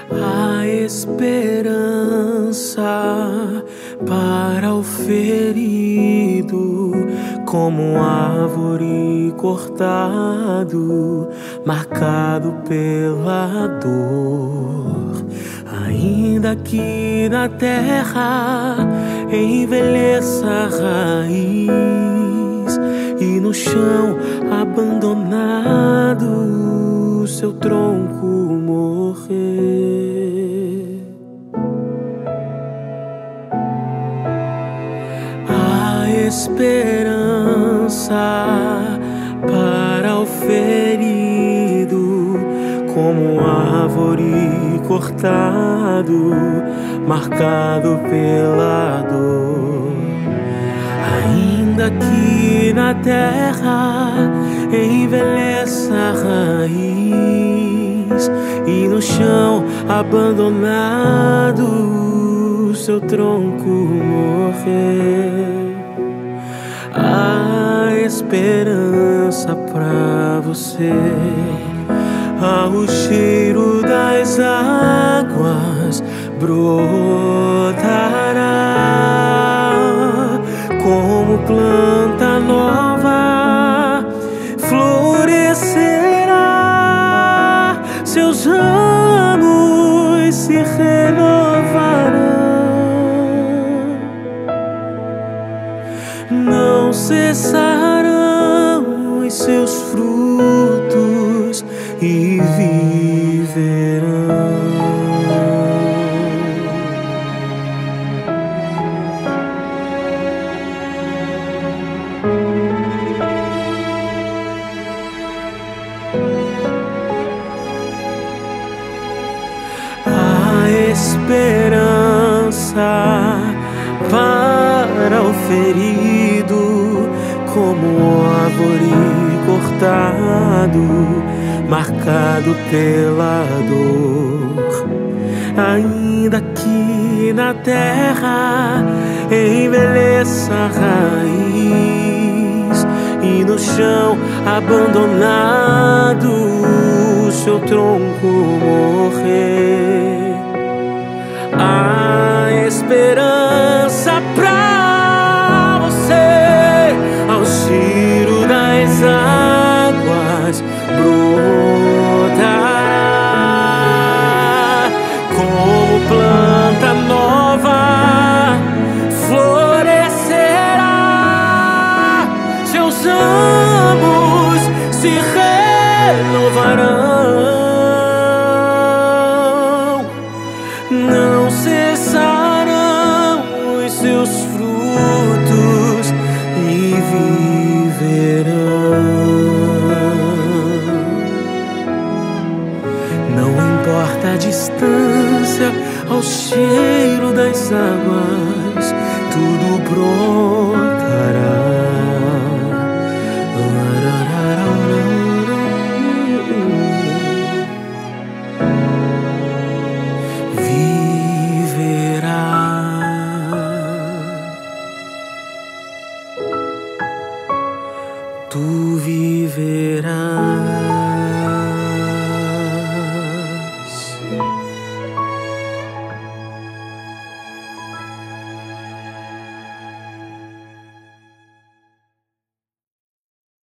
A esperança para o ferido, como árvore cortado, marcado pela dor. Ainda que na terra envelheça a raiz e no chão abandonado seu tronco morrer, a esperança para o ferido, como árvore cortado, marcado pela dor. Ainda que na terra envelheça a raiz e no chão abandonado seu tronco morrer, a esperança pra você, ao cheiro das águas brotará como planta nova, florescerá, seus ramos se renovarão, não cessarão os seus frutos e viverão. A esperança para o ferido, como árvore cortado, marcado pela dor. Ainda que na terra envelheça a raiz e no chão abandonado seu tronco morrer, a esperança pra você, ao cheiro das águas brotará como planta nova, florescerá, seus ramos se renovarão, não cessarão os seus frutos e viverão. Não importa a distância, ao cheiro das águas tudo brotará. Tu viverás.